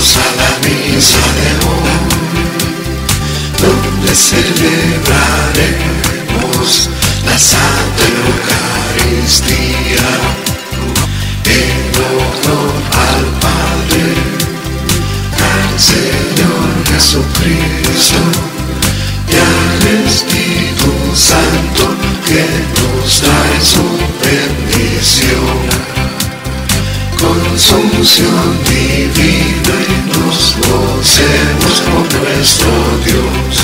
Bienvenidos a la misa de hoy, donde celebraremos la Santa Eucaristía en honor al Padre, al Señor Jesucristo y al Espíritu Santo que nos trae su bendición. Consunción divina y nos gocemos con nuestro Dios.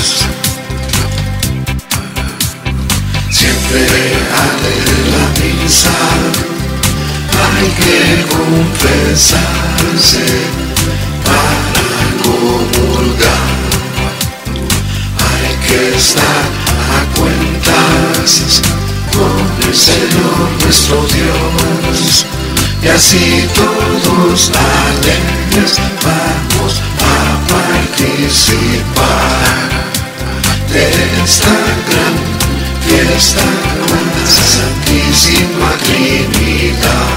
Siempre al la misa hay que confesarse para comulgar. Hay que estar a cuentas con el Señor nuestro Dios. Y así todos alegres vamos a participar de esta gran fiesta con la Santísima Trinidad.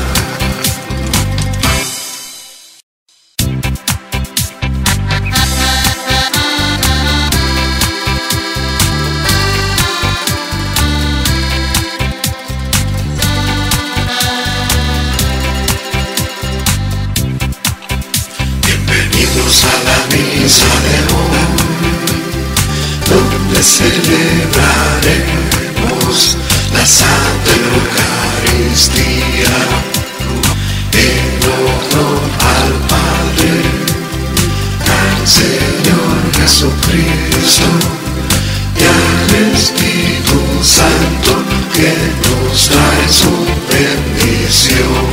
A la misa de hoy, donde celebraremos la Santa Eucaristía en honor al Padre, al Señor Jesucristo y al Espíritu Santo que nos trae su bendición.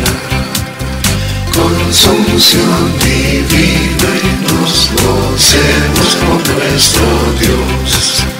Consunción divina y nos gocemos con nuestro Dios.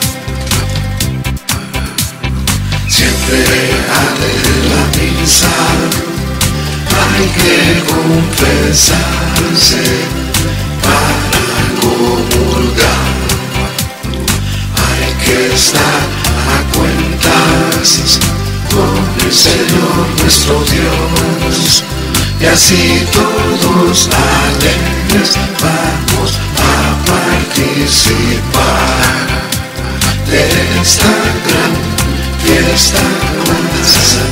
Siempre al la misa hay que confesarse para comulgar. Hay que estar a cuentas con el Señor nuestro Dios. Y así todos alegres vamos a participar de esta gran fiesta con la